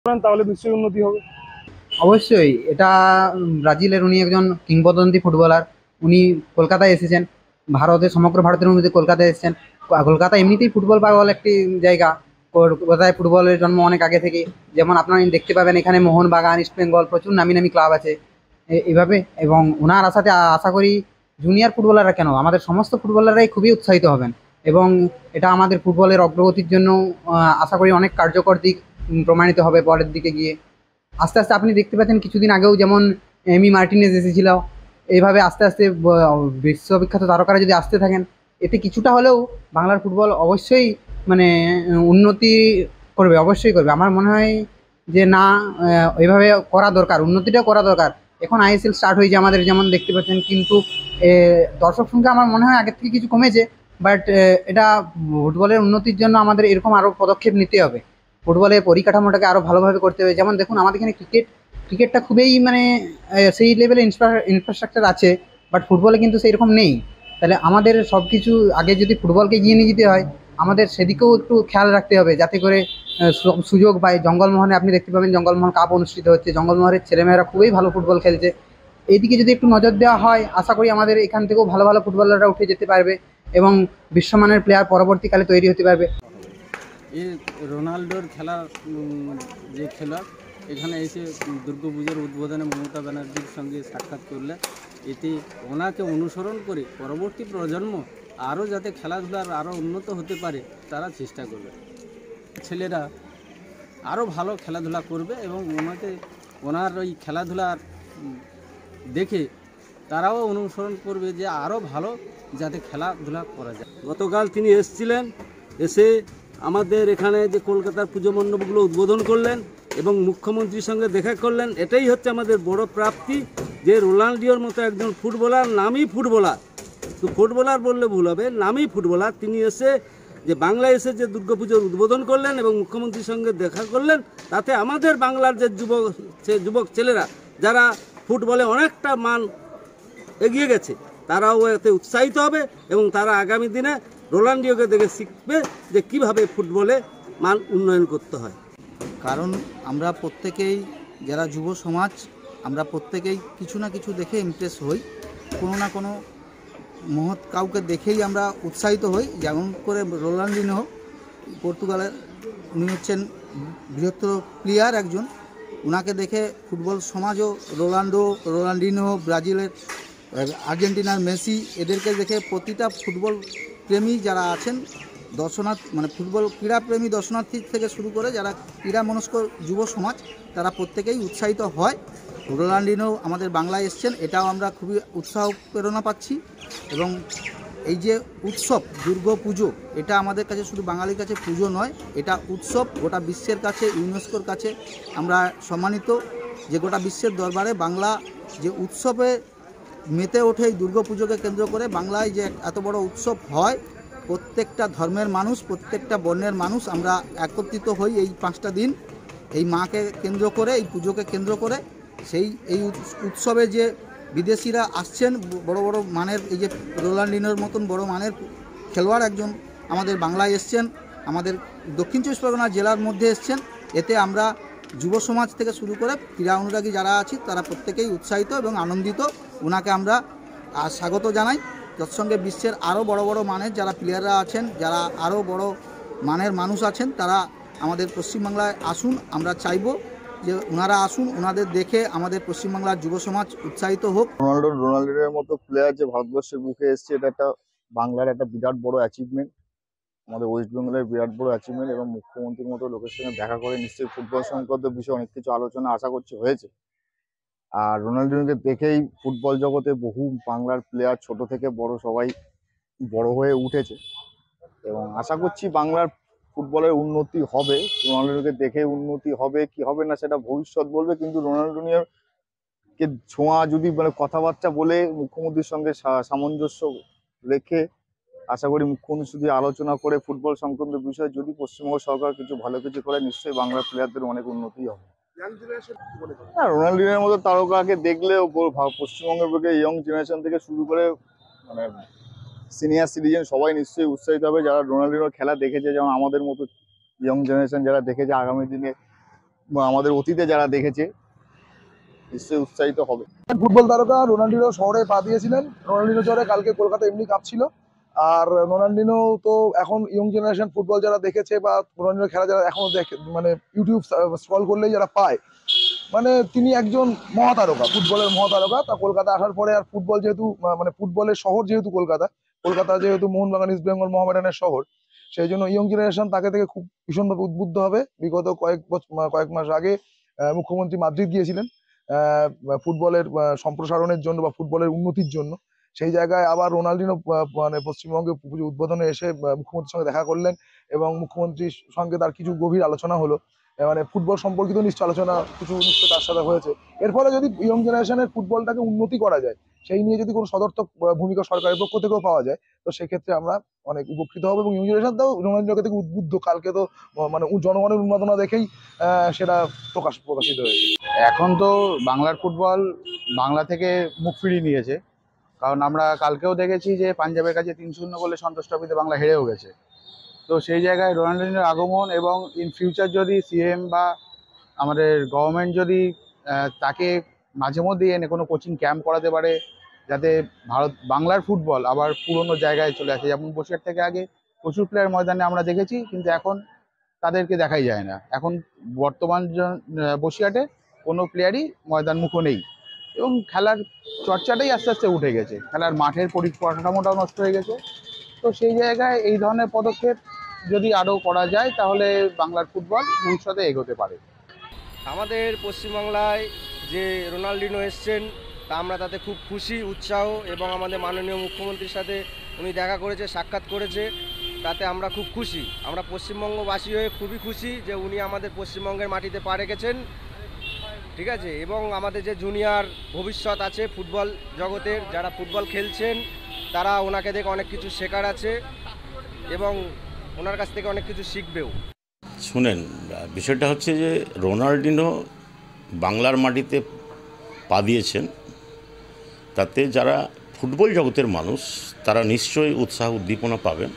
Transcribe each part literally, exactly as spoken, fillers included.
তাহলে নিশ্চয়ই উন্নতি হবে। অবশ্যই এটা ব্রাজিলের উনি একজন কিংবদন্তি ফুটবলার। উনি কলকাতায় এসেছেন, ভারতের সমগ্র ভারতের মধ্যে কলকাতায় এসেছেন। কলকাতা এমনিতেই ফুটবল পাগল একটি জায়গা। কলকাতায় ফুটবলের জন্ম অনেক আগে থেকে। যেমন আপনারা দেখতে পাবেন এখানে মোহনবাগান, ইস্ট বেঙ্গল প্রচুর নামি নামি ক্লাব আছে এইভাবে। এবং ওনার আশাতে আশা করি জুনিয়র ফুটবলাররা কেন আমাদের সমস্ত ফুটবলাররাই খুবই উৎসাহিত হবেন। এবং এটা আমাদের ফুটবলের অগ্রগতির জন্য আশা করি অনেক কার্যকর দিক প্রমাণিত হবে পরের দিকে গিয়ে। আস্তে আস্তে আপনি দেখতে পাচ্ছেন কিছুদিন আগেও যেমন এমি মার্টিনেজ এসেছিল। এইভাবে আস্তে আস্তে বিশ্ববিখ্যাত তারকারা যদি আসতে থাকেন, এতে কিছুটা হলেও বাংলার ফুটবল অবশ্যই মানে উন্নতি করবে, অবশ্যই করবে। আমার মনে হয় যে না, এইভাবে করা দরকার, উন্নতিটাও করা দরকার। এখন আইএসএল স্টার্ট হয়েছে আমাদের, যেমন দেখতে পাচ্ছেন, কিন্তু দর্শক সংখ্যা আমার মনে হয় আগের থেকে কিছু কমেছে। বাট এটা ফুটবলের উন্নতির জন্য আমাদের এরকম আরও পদক্ষেপ নিতে হবে। ফুটবলের পরিকাঠামোটাকে আরও ভালোভাবে করতে হবে। যেমন দেখুন আমাদের এখানে ক্রিকেট ক্রিকেটটা খুবই মানে সেই লেভেলে ইনফ্রাস্ট্রাকচার আছে, বাট ফুটবলে কিন্তু সেই রকম নেই। তাহলে আমাদের সব কিছু আগে যদি ফুটবলকে এগিয়ে নিয়ে যেতে হয়, আমাদের সেদিকেও একটু খেয়াল রাখতে হবে, যাতে করে সুযোগ পায়। জঙ্গলমোহনে আপনি দেখতে পাবেন জঙ্গলমোহন কাপ অনুষ্ঠিত হচ্ছে, জঙ্গলমোহনের ছেলেমেয়েরা খুবই ভালো ফুটবল খেলছে। এইদিকে যদি একটু নজর দেওয়া হয়, আশা করি আমাদের এখান থেকেও ভালো ভালো ফুটবলাররা উঠে যেতে পারবে এবং বিশ্বমানের প্লেয়ার পরবর্তীকালে তৈরি হতে পারবে। এই রোনাল্ডোর খেলা যে খেলোয়াড় এখানে এসে দুর্গাপুজোর উদ্বোধনে মমতা ব্যানার্জির সঙ্গে সাক্ষাৎ করলে এতে ওনাকে অনুসরণ করে পরবর্তী প্রজন্ম আরও যাতে খেলাধুলার আরও উন্নত হতে পারে তারা চেষ্টা করবে। ছেলেরা আরও ভালো খেলাধুলা করবে এবং ওনাকে ওনার ওই খেলাধুলার দেখে তারাও অনুসরণ করবে যে আরও ভালো যাতে খেলাধুলা করা যায়। গতকাল তিনি এসেছিলেন, এসে আমাদের এখানে যে কলকাতার পুজো মণ্ডপগুলো উদ্বোধন করলেন এবং মুখ্যমন্ত্রীর সঙ্গে দেখা করলেন। এটাই হচ্ছে আমাদের বড় প্রাপ্তি যে রোনাল্ডিওর মতো একজন ফুটবলার, নামী ফুটবলার, তো ফুটবলার বললে ভুল হবে, নামী ফুটবলার, তিনি এসে যে বাংলায় এসে যে দুর্গাপুজোর উদ্বোধন করলেন এবং মুখ্যমন্ত্রীর সঙ্গে দেখা করলেন, তাতে আমাদের বাংলার যে যুবক সে যুবক ছেলেরা যারা ফুটবলে অনেকটা মান এগিয়ে গেছে তারাও এতে উৎসাহিত হবে এবং তারা আগামী দিনে রোনাল্ডিওকে দেখে শিখবে যে কিভাবে ফুটবলে মান উন্নয়ন করতে হয়। কারণ আমরা প্রত্যেকেই যারা যুব সমাজ, আমরা প্রত্যেকেই কিছু না কিছু দেখে ইমপ্রেস হই, কোনো না কোনো মহৎ কাউকে দেখেই আমরা উৎসাহিত হই। যেমন করে রোনাল্ডিনহো, পর্তুগালের, উনি হচ্ছেন বৃহত্তর প্লেয়ার একজন। ওনাকে দেখে ফুটবল সমাজও রোনাল্ডো, রোনাল্ডিনহো, ব্রাজিলের, আর্জেন্টিনার মেসি, এদেরকে দেখে প্রতিটা ফুটবল প্রেমী যারা আছেন, দর্শনার্থী মানে ফুটবল ক্রীড়াপ্রেমী দর্শনার্থী থেকে শুরু করে যারা ক্রীড়া মনস্ক যুব সমাজ, তারা প্রত্যেকেই উৎসাহিত হয়। রোনাল্ডিনহো আমাদের বাংলায় এসছেন, এটাও আমরা খুবই উৎসাহ প্রেরণা পাচ্ছি। এবং এই যে উৎসব দুর্গা পুজো, এটা আমাদের কাছে শুধু বাঙালির কাছে পুজো নয়, এটা উৎসব। গোটা বিশ্বের কাছে, ইউনেস্কোর কাছে আমরা সম্মানিত যে গোটা বিশ্বের দরবারে বাংলা যে উৎসবে মেতে ওঠে। এই দুর্গা পুজোকে কেন্দ্র করে বাংলায় যে এত বড় উৎসব হয়, প্রত্যেকটা ধর্মের মানুষ, প্রত্যেকটা বর্ণের মানুষ আমরা একত্রিত হই এই পাঁচটা দিন এই মাকে কেন্দ্র করে, এই পুজোকে কেন্দ্র করে। সেই এই উৎসবে যে বিদেশিরা আসছেন, বড় বড় মানের, এই যে রোনাল্ডিনোর মতন বড় মানের খেলোয়াড় একজন আমাদের বাংলায় এসছেন, আমাদের দক্ষিণ চব্বিশ পরগনা জেলার মধ্যে এসছেন। এতে আমরা যুব সমাজ থেকে শুরু করে ক্রীড়া অনুরাগী যারা আছি তারা প্রত্যেকেই উৎসাহিত এবং আনন্দিত। ওনাকে আমরা স্বাগত জানাই। তার সঙ্গে বিশ্বের আরও বড় বড় মানের যারা প্লেয়াররা আছেন, যারা আরও বড় মানের মানুষ আছেন, তারা আমাদের পশ্চিমবাংলায় আসুন। আমরা চাইব যে ওনারা আসুন, ওনাদের দেখে আমাদের পশ্চিমবাংলার যুব সমাজ উৎসাহিত হোক। রোনাল্ডো রোনাল্ডোর মতো প্লেয়ার যে ভারতবর্ষের বুকে এসছে, এটা একটা বাংলার একটা বিরাট বড় অ্যাচিভমেন্ট, আমাদের ওয়েস্ট বেঙ্গলের বিরাট বড় অ্যাচিভমেন্ট। এবং মুখ্যমন্ত্রীর মতো লোকের সঙ্গে দেখা করে নিশ্চয়ই ফুটবল সংক্রান্ত বিষয়ে অনেক কিছু আলোচনা আশা করছি হয়েছে। আর রোনাল্ডোকে দেখেই ফুটবল জগতে বহু বাংলার প্লেয়ার ছোট থেকে বড় সবাই বড় হয়ে উঠেছে এবং আশা করছি বাংলার ফুটবলের উন্নতি হবে। রোনাল্ডোকে দেখে উন্নতি হবে কি হবে না সেটা ভবিষ্যৎ বলবে, কিন্তু রোনাল্ডোনিয়ার কে ছোঁয়া যদি মানে কথাবার্তা বলে মুখ্যমন্ত্রীর সঙ্গে সামঞ্জস্য রেখে আশা করি মুখ্যমন্ত্রী শুধু আলোচনা করে ফুটবল সংক্রান্ত বিষয়ে যদি পশ্চিমবঙ্গ সরকার কিছু ভালো কিছু করে, নিশ্চয়ই বাংলার প্লেয়ারদের অনেক উন্নতি হবে। হ্যাঁ, রোনাল্ডিনোর মতো তারকাকে দেখলে পশ্চিমবঙ্গের বুকে ইয়ং জেনারেশন থেকে শুরু করে মানে সিনিয়র সিটিজেন সবাই নিশ্চয়ই উৎসাহিত হবে যারা রোনাল্ডিনোর খেলা দেখেছে। যেমন আমাদের মতো ইয়ং জেনারেশন যারা দেখেছে, আগামী দিনে বা আমাদের অতীতে যারা দেখেছে নিশ্চয়ই উৎসাহিত হবে। ফুটবল তারকা রোনাল্ডিনো শহরে পা দিয়েছিলেন। রোনাল্ডিনো শহরে কালকে কলকাতা এমনি কাঁপছিল। আর রোনাল্ডিনো তো এখন ইয়ং জেনারেশন ফুটবল যারা দেখেছে বা রোনাল্ডিনো খেলা যারা এখনো দেখে, মানে ইউটিউব স্ক্রল করলেই যারা পায়, মানে তিনি একজন মহাতারকা, ফুটবলের মহাতারকা। তা কলকাতা আসার পরে আর ফুটবল যেহেতু মানে ফুটবলের শহর, যেহেতু কলকাতা কলকাতা যেহেতু মোহনবাগান, ইস্ট বেঙ্গল, মোহামেডানের শহর, সেই জন্য ইয়ং জেনারেশন তাকে থেকে খুব ভীষণভাবে উদ্বুদ্ধ হবে। বিগত কয়েক বছর কয়েক মাস আগে মুখ্যমন্ত্রী মাদ্রিদ গিয়েছিলেন ফুটবলের সম্প্রসারণের জন্য বা ফুটবলের উন্নতির জন্য। সেই জায়গায় আবার রোনাল্ডিনো মানে পশ্চিমবঙ্গে পুজো উদ্বোধনে এসে মুখ্যমন্ত্রীর সঙ্গে দেখা করলেন এবং মুখ্যমন্ত্রীর সঙ্গে তার কিছু গভীর আলোচনা হলো, মানে ফুটবল সম্পর্কিত নিশ্চয় আলোচনা কিছু নিশ্চয় তার সাথে হয়েছে। এর ফলে যদি ইয়ং জেনারেশনের ফুটবলটাকে উন্নতি করা যায়, সেই নিয়ে যদি কোনো সদর্থক ভূমিকা সরকারের পক্ষ থেকেও পাওয়া যায়, তো সেক্ষেত্রে আমরা অনেক উপকৃত হবো। এবং ইয়ং জেনারেশনটাও রোনাল্ডিনোকে থেকে উদ্বুদ্ধ, কালকে তো মানে জনগণের উন্মাদনা দেখেই সেটা প্রকাশ প্রকাশিত হয়েছে। এখন তো বাংলার ফুটবল বাংলা থেকে মুখ ফিরিয়ে নিয়েছে, কারণ আমরা কালকেও দেখেছি যে পাঞ্জাবের কাছে তিন শূন্য গোলে সন্তোষ ট্রফিতে বাংলা হেরেও গেছে। তো সেই জায়গায় রোনাল্ডিনোর আগমন এবং ইন ফিউচার যদি সিএম বা আমাদের গভর্নমেন্ট যদি তাকে মাঝে মধ্যে এনে কোনো কোচিং ক্যাম্প করাতে পারে, যাতে ভারত বাংলার ফুটবল আবার পুরনো জায়গায় চলে আসে। যেমন বসিরহাট থেকে আগে প্রচুর প্লেয়ার ময়দানে আমরা দেখেছি, কিন্তু এখন তাদেরকে দেখাই যায় না। এখন বর্তমান বসিরহাটে কোনো প্লেয়ারই ময়দান মুখো নেই এবং খেলার চর্চাটাই আস্তে আস্তে উঠে গেছে, খেলার মাঠের পরিকাঠামোটাও নষ্ট হয়ে গেছে। তো সেই জায়গায় এই ধরনের পদক্ষেপ যদি আরও করা যায়, তাহলে বাংলার ফুটবল ভবিষ্যতে এগোতে পারে। আমাদের পশ্চিমবাংলায় যে রোনাল্ডিনো এসছেন, তা আমরা তাতে খুব খুশি, উৎসাহ, এবং আমাদের মাননীয় মুখ্যমন্ত্রীর সাথে উনি দেখা করেছে, সাক্ষাৎ করেছে, তাতে আমরা খুব খুশি। আমরা পশ্চিমবঙ্গবাসী হয়ে খুবই খুশি যে উনি আমাদের পশ্চিমবঙ্গের মাটিতে পা রেখেছেন, ঠিক আছে। এবং আমাদের যে জুনিয়র ভবিষ্যৎ আছে ফুটবল জগতের, যারা ফুটবল খেলছেন, তারা ওনাকে দেখে অনেক কিছু শেখার আছে এবং ওনার কাছ থেকে অনেক কিছু শিখবেও। শুনেন, বিষয়টা হচ্ছে যে রোনাল্ডিনো বাংলার মাটিতে পা দিয়েছেন, তাতে যারা ফুটবল জগতের মানুষ তারা নিশ্চয়ই উৎসাহ উদ্দীপনা পাবেন।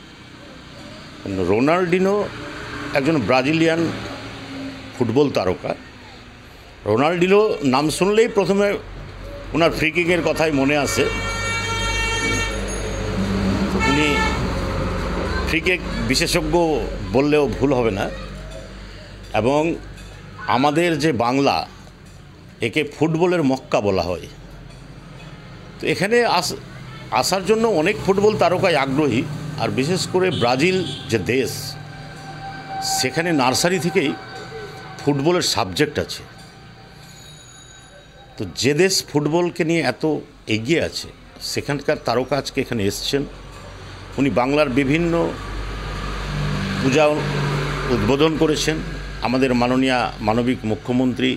রোনাল্ডিনো একজন ব্রাজিলিয়ান ফুটবল তারকা। রোনাল্ডিনো নাম শুনলেই প্রথমে ওনার ফ্রি কিকের কথাই মনে আসে। উনি ফ্রি কিক বিশেষজ্ঞ বললেও ভুল হবে না। এবং আমাদের যে বাংলা, একে ফুটবলের মক্কা বলা হয়। তো এখানে আস আসার জন্য অনেক ফুটবল তারকাই আগ্রহী। আর বিশেষ করে ব্রাজিল যে দেশ, সেখানে নার্সারি থেকেই ফুটবলের সাবজেক্ট আছে। তো যে দেশ ফুটবলকে নিয়ে এত এগিয়ে আছে, সেখানকার তারকা আজকে এখানে এসছেন। উনি বাংলার বিভিন্ন পূজা উদ্বোধন করেছেন। আমাদের মাননীয় মানবিক মুখ্যমন্ত্রী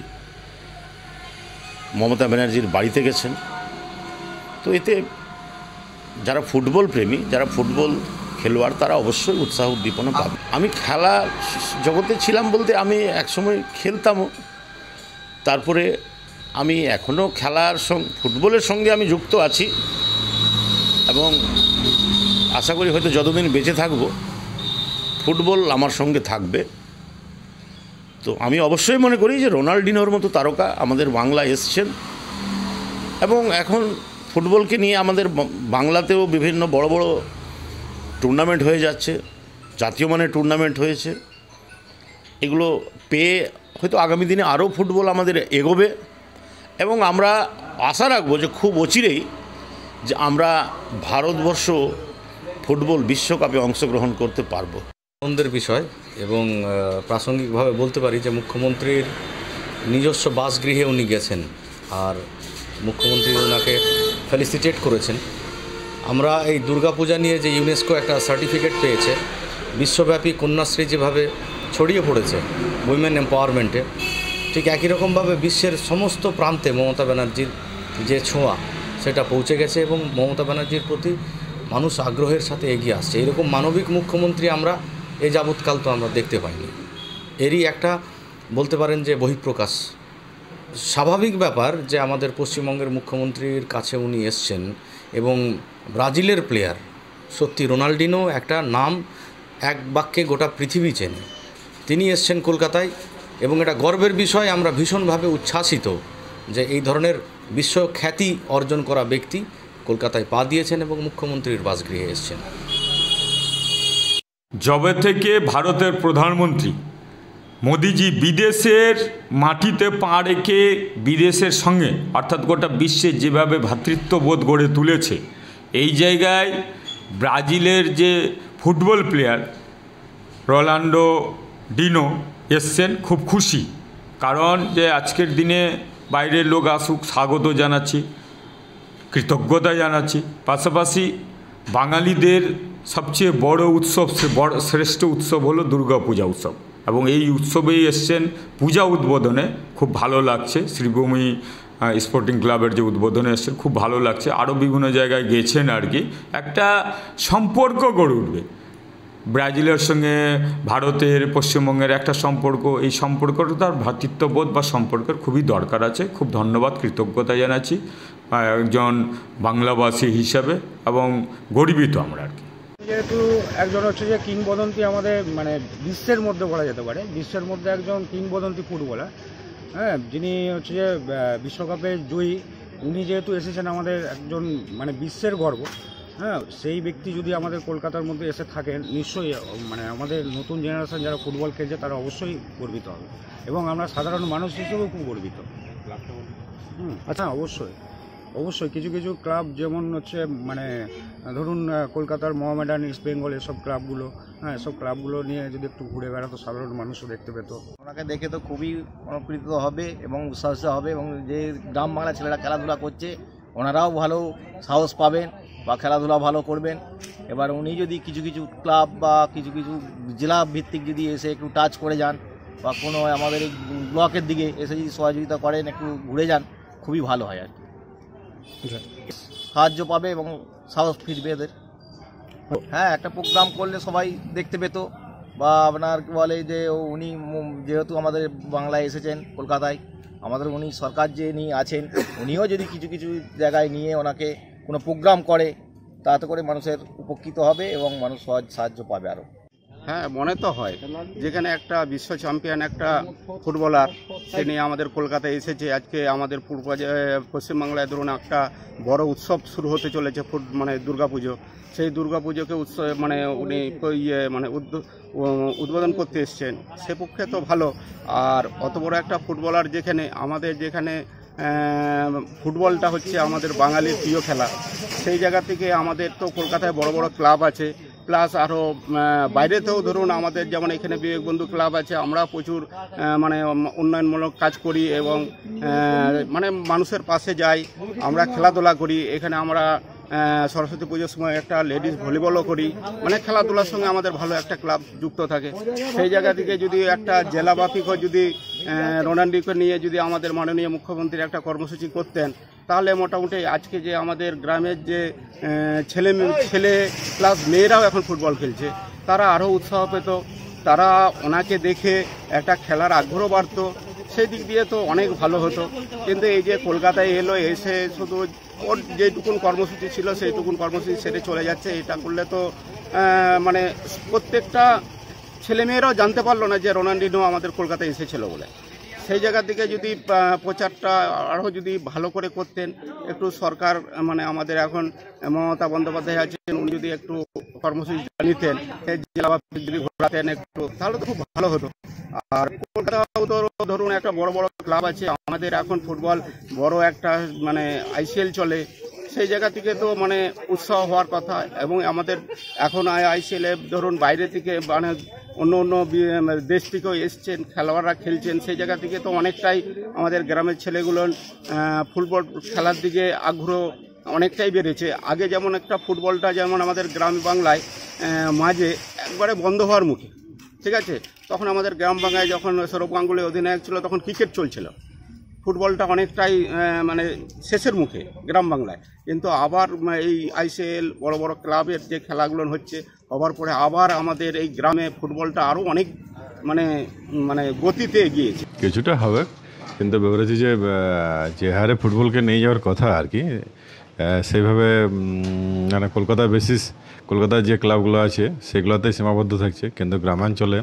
মমতা ব্যানার্জির বাড়িতে গেছেন। তো এতে যারা ফুটবল প্রেমী, যারা ফুটবল খেলোয়াড়, তারা অবশ্যই উৎসাহ উদ্দীপনা পাবে। আমি খেলা জগতে ছিলাম বলতে আমি একসময় খেলতামও, তারপরে আমি এখনও খেলার সঙ্গে ফুটবলের সঙ্গে আমি যুক্ত আছি এবং আশা করি হয়তো যতদিন বেঁচে থাকব ফুটবল আমার সঙ্গে থাকবে। তো আমি অবশ্যই মনে করি যে রোনাল্ডিনোর মতো তারকা আমাদের বাংলায় এসছেন এবং এখন ফুটবলকে নিয়ে আমাদের বাংলাতেও বিভিন্ন বড় বড় টুর্নামেন্ট হয়ে যাচ্ছে, জাতীয় মানের টুর্নামেন্ট হয়েছে। এগুলো পেয়ে হয়তো আগামী দিনে আরও ফুটবল আমাদের এগোবে এবং আমরা আশা রাখবো যে খুব অচিরেই যে আমরা ভারতবর্ষ ফুটবল বিশ্বকাপে অংশগ্রহণ করতে পারবো। আনন্দের বিষয় এবং প্রাসঙ্গিকভাবে বলতে পারি যে মুখ্যমন্ত্রীর নিজস্ব বাসগৃহে উনি গেছেন আর মুখ্যমন্ত্রী ওনাকে ফেলিসিটেট করেছেন। আমরা এই দুর্গাপূজা নিয়ে যে ইউনেস্কো একটা সার্টিফিকেট পেয়েছে, বিশ্বব্যাপী কন্যাশ্রী যেভাবে ছড়িয়ে পড়েছে উইমেন এম্পাওয়ারমেন্টে, ঠিক একই রকমভাবে বিশ্বের সমস্ত প্রান্তে মমতা ব্যানার্জির যে ছোঁয়া সেটা পৌঁছে গেছে এবং মমতা ব্যানার্জির প্রতি মানুষ আগ্রহের সাথে এগিয়ে আসছে। এরকম মানবিক মুখ্যমন্ত্রী আমরা এ যাবৎকাল তো আমরা দেখতে পাইনি। এরই একটা বলতে পারেন যে বহিঃপ্রকাশ। স্বাভাবিক ব্যাপার যে আমাদের পশ্চিমবঙ্গের মুখ্যমন্ত্রীর কাছে উনি এসছেন এবং ব্রাজিলের প্লেয়ার, সত্যি রোনাল্ডিনো একটা নাম এক বাক্যে গোটা পৃথিবী চেনে। তিনি এসছেন কলকাতায় এবং এটা গর্বের বিষয়। আমরা ভীষণভাবে উচ্ছ্বাসিত যে এই ধরনের বিশ্বখ্যাতি অর্জন করা ব্যক্তি কলকাতায় পা দিয়েছেন এবং মুখ্যমন্ত্রীর বাসগৃহে এসেছেন। যবে থেকে ভারতের প্রধানমন্ত্রী মোদিজি বিদেশের মাটিতে পা রেখে বিদেশের সঙ্গে অর্থাৎ গোটা বিশ্বে যেভাবে ভ্রাতৃত্ববোধ গড়ে তুলেছে, এই জায়গায় ব্রাজিলের যে ফুটবল প্লেয়ার রোনাল্ডো ডিনো এসছেন, খুব খুশি। কারণ যে আজকের দিনে বাইরের লোক আসুক, স্বাগত জানাচ্ছি, কৃতজ্ঞতা জানাচ্ছি। পাশাপাশি বাঙালিদের সবচেয়ে বড় উৎসব, বড় শ্রেষ্ঠ উৎসব হলো দুর্গা পূজা উৎসব, এবং এই উৎসবেই এসছেন পূজা উদ্বোধনে। খুব ভালো লাগছে। শ্রীভূমি স্পোর্টিং ক্লাবের যে উদ্বোধনে এসছেন, খুব ভালো লাগছে। আরও বিভিন্ন জায়গায় গেছেন আর কি। একটা সম্পর্ক গড়ে উঠবে ব্রাজিলের সঙ্গে ভারতের, পশ্চিমবঙ্গের একটা সম্পর্ক। এই সম্পর্কটা তার ভ্রাতৃত্ববোধ বা সম্পর্কের খুবই দরকার আছে। খুব ধন্যবাদ, কৃতজ্ঞতা জানাচ্ছি একজন বাংলাভাষী হিসাবে, এবং গর্বিত আমরা আর কি। যেহেতু একজন হচ্ছে যে কিংবদন্তি, আমাদের মানে বিশ্বের মধ্যে বলা যেতে পারে, বিশ্বের মধ্যে একজন কিংবদন্তি ফুটবলার, হ্যাঁ, যিনি হচ্ছে যে বিশ্বকাপে জয়ী, উনি যেহেতু এসেছেন আমাদের একজন মানে বিশ্বের গর্ব, হ্যাঁ, সেই ব্যক্তি যদি আমাদের কলকাতার মধ্যে এসে থাকেন, নিশ্চয়ই মানে আমাদের নতুন জেনারেশন যারা ফুটবল খেলছে তারা অবশ্যই গর্বিত হবে, এবং আমরা সাধারণ মানুষ হিসেবেও খুব গর্বিত। হুম, আচ্ছা, অবশ্যই অবশ্যই কিছু কিছু ক্লাব যেমন হচ্ছে মানে ধরুন কলকাতার মোহামেডান, ইস্ট বেঙ্গল, এসব ক্লাবগুলো, হ্যাঁ, এসব ক্লাবগুলো নিয়ে যদি একটু ঘুরে বেড়াতো সাধারণ মানুষও দেখতে পেত। ওনাকে দেখে তো খুবই অনুপ্রেরিত হবে এবং উৎসাহিত হবে, এবং যে গ্রাম বাংলার ছেলেরা খেলাধুলা করছে ওনারাও ভালো সাহস পাবেন বা খেলাধুলা ভালো করবেন। এবার উনি যদি কিছু কিছু ক্লাব বা কিছু কিছু জেলা ভিত্তিক যদি এসে একটু টাচ করে যান, বা কোনো আমাদের এই ব্লকের দিকে এসে যদি সহযোগিতা করেন, একটু ঘুরে যান, খুবই ভালো হয় আর কি। সাহায্য পাবে এবং সাহস ফিরবে এদের। হ্যাঁ, একটা প্রোগ্রাম করলে সবাই দেখতে পেত, বা আপনার কি বলে যে উনি যেহেতু আমাদের বাংলায় এসেছেন কলকাতায়, আমাদের উনি সরকার যে নিয়ে আছেন, উনিও যদি কিছু কিছু জায়গায় নিয়ে ওনাকে কোনো প্রোগ্রাম করে, তাতে করে মানুষের উপকৃত হবে এবং মানুষ সহজ সাহায্য পাবে আরও। হ্যাঁ, মনে তো হয় যেখানে একটা বিশ্ব চ্যাম্পিয়ন একটা ফুটবলার, সে নিয়ে আমাদের কলকাতায় এসেছে। আজকে আমাদের পূর্ব পশ্চিমবাংলায় ধরুন একটা বড় উৎসব শুরু হতে চলেছে, ফুট মানে দুর্গাপুজো। সেই দুর্গাপুজোকে উৎসব মানে উনি ইয়ে মানে উদ্বোধন করতে এসছেন, সে পক্ষে তো ভালো। আর অত বড় একটা ফুটবলার, যেখানে আমাদের যেখানে ফুটবলটা হচ্ছে আমাদের বাঙালির প্রিয় খেলা, সেই জায়গা থেকে আমাদের তো কলকাতায় বড় বড় ক্লাব আছে, প্লাস আরও বাইরেতেও ধরুন আমাদের যেমন এখানে বিবেকবন্ধু ক্লাব আছে। আমরা প্রচুর মানে উন্নয়নমূলক কাজ করি এবং মানে মানুষের পাশে যাই, আমরা খেলাধুলা করি। এখানে আমরা সরস্বতী পুজোর সময় একটা লেডিস ভলিবলও করি, মানে খেলাধুলার সঙ্গে আমাদের ভালো একটা ক্লাব যুক্ত থাকে। সেই জায়গা থেকে যদি একটা জেলাব্যাপীও যদি রোনাল্ডোকে নিয়ে যদি আমাদের মাননীয় মুখ্যমন্ত্রী একটা কর্মসূচি করতেন, তাহলে মোটামুটি আজকে যে আমাদের গ্রামের যে ছেলে ছেলে প্লাস মেয়েরাও এখন ফুটবল খেলছে, তারা আরও উৎসাহ পেত, তারা ওনাকে দেখে একটা খেলার আগ্রহ বাড়ত। সেই দিক দিয়ে তো অনেক ভালো হতো। কিন্তু এই যে কলকাতায় এলো, এসে শুধু ওর যেটুকুন কর্মসূচি ছিল সেইটুকুন কর্মসূচি সেরে চলে যাচ্ছে, এটা করলে তো মানে প্রত্যেকটা ছেলেমেয়েরাও জানতে পারলো না যে রোনাল্ডিনো আমাদের কলকাতায় এসেছিল বলে। সেই জায়গা থেকে যদি প্রচারটা আরও যদি ভালো করে করতেন, একটু সরকার মানে আমাদের এখন মমতা বন্দ্যোপাধ্যায় আছেন, উনি যদি একটু কর্মসূচি নিতেন, জেলাব্যাপী যদি ঘোরাতেন একটু, তাহলে তো খুব ভালো হতো। আর কলকাতাও তো ধরুন একটা বড় বড় ক্লাব আছে, আমাদের এখন ফুটবল বড় একটা মানে আইসিএল চলে, সেই জায়গা থেকে তো মানে উৎসাহ হওয়ার কথা। এবং আমাদের এখন আইসিএলে ধরুন বাইরে থেকে মানে অন্য অন্য দেশ থেকেও এসছেন, খেলোয়াড়রা খেলছেন, সেই জায়গা থেকে তো অনেকটাই আমাদের গ্রামের ছেলেগুলোর ফুটবল খেলার দিকে আগ্রহ অনেকটাই বেড়েছে। আগে যেমন একটা ফুটবলটা যেমন আমাদের গ্রাম বাংলায় মাঝে একবারে বন্ধ হওয়ার মুখে, ঠিক আছে, তখন আমাদের গ্রাম বাংলায় যখন সৌরভ গাঙ্গুলি অধিনায়ক ছিল, তখন ক্রিকেট চলছিল, ফুটবলটা অনেকটাই মানে শেষের মুখে গ্রাম বাংলায়। কিন্তু আবার এই আইসিএল বড় বড় ক্লাবের যে খেলাগুলো হচ্ছে, হওয়ার পরে আবার আমাদের এই গ্রামে ফুটবলটা আরও অনেক মানে মানে গতিতে এগিয়েছে। কিছুটা হবে, কিন্তু ব্যাপার হচ্ছে যে যে হারে ফুটবলকে নিয়ে যাওয়ার কথা আর কি, সেইভাবে মানে কলকাতা বেসিস কলকাতার যে ক্লাবগুলো আছে সেগুলোতেই সীমাবদ্ধ থাকছে। কিন্তু গ্রামাঞ্চলে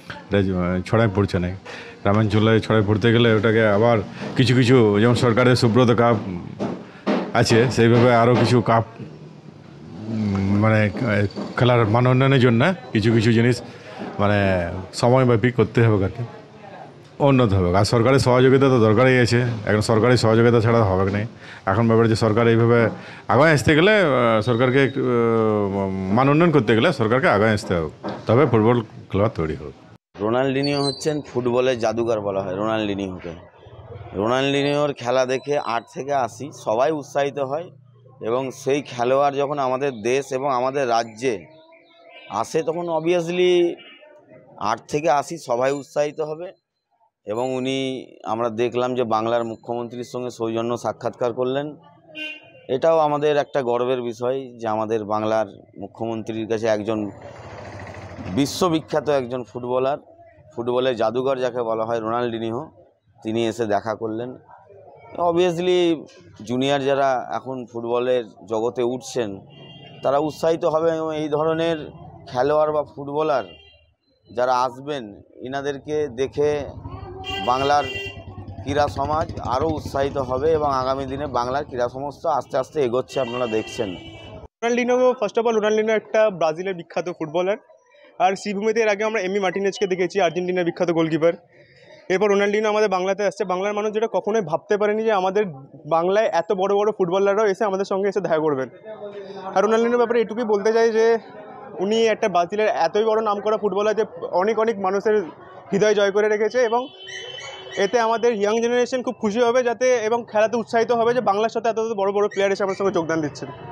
এটা ছড়ায় পড়ছে না। গ্রামাঞ্চলে ছড়ায় পড়তে গেলে ওটাকে আবার কিছু কিছু যেমন সরকারের সুব্রত কাপ আছে, সেইভাবে আরও কিছু কাপ মানে খেলার মান উন্নয়নের জন্য কিছু কিছু জিনিস মানে সময়ব্যাপী করতে হবে আর কি, উন্নত হবে। আর সরকারের সহযোগিতা তো দরকারই আছে, এখন সরকারি সহযোগিতা ছাড়া হবে না। এখন ব্যাপারে যে সরকার এইভাবে আগায় আসতে গেলে সরকারকে মান উন্নয়ন করতে গেলে সরকারকে আগায় আসতে হবে, তবে ফুটবল খেলোয়াড় তৈরি হবে। রোনাল্ডিনিও হচ্ছেন ফুটবলের জাদুঘর বলা হয় রোনাল্ডিনিওকে। রোনাল্ডিনিওর খেলা দেখে আট থেকে আশি সবাই উৎসাহিত হয়, এবং সেই খেলোয়াড় যখন আমাদের দেশ এবং আমাদের রাজ্যে আসে তখন অবভিয়াসলি আট থেকে আশি সবাই উৎসাহিত হবে। এবং উনি আমরা দেখলাম যে বাংলার মুখ্যমন্ত্রীর সঙ্গে সৌজন্য সাক্ষাৎকার করলেন। এটাও আমাদের একটা গর্বের বিষয় যে আমাদের বাংলার মুখ্যমন্ত্রীর কাছে একজন বিশ্ববিখ্যাত একজন ফুটবলার, ফুটবলের জাদুঘর যাকে বলা হয় রোনাল্ডিনিও, তিনি এসে দেখা করলেন। অবভিয়াসলি জুনিয়র যারা এখন ফুটবলের জগতে উঠছেন তারা উৎসাহিত হবে, এবং এই ধরনের খেলোয়াড় বা ফুটবলার যারা আসবেন এনাদেরকে দেখে বাংলার ক্রীড়া সমাজ আরও উৎসাহিত হবে, এবং আগামী দিনে বাংলার ক্রীড়া সমাজ আস্তে আস্তে এগোচ্ছে, আপনারা দেখছেন। Ronaldinho first of all Ronaldinho একটা ব্রাজিলের বিখ্যাত ফুটবলার, আর শ্রীভূমিতে এর আগে আমরা এমি মার্টিনেজকে দেখেছি, আর্জেন্টিনার বিখ্যাত গোলকিপার। এরপর রোনাল্ডিনো আমাদের বাংলাতে আসছে। বাংলার মানুষ যেটা কখনোই ভাবতে পারেনি যে আমাদের বাংলায় এত বড় বড় ফুটবলাররাও এসে আমাদের সঙ্গে এসে দেখা করবেন। আর রোনাল্ডিনোর ব্যাপারে এটুকুই বলতে চাই যে উনি একটা ব্রাজিলের এতই বড় নাম করা ফুটবলার যে অনেক অনেক মানুষের হৃদয় জয় করে রেখেছে, এবং এতে আমাদের ইয়াং জেনারেশন খুব খুশি হবে যাতে, এবং খেলাতে উৎসাহিত হবে যে বাংলার সাথে এত বড় বড় প্লেয়ার এসে আমার সঙ্গে যোগদান দিচ্ছেন।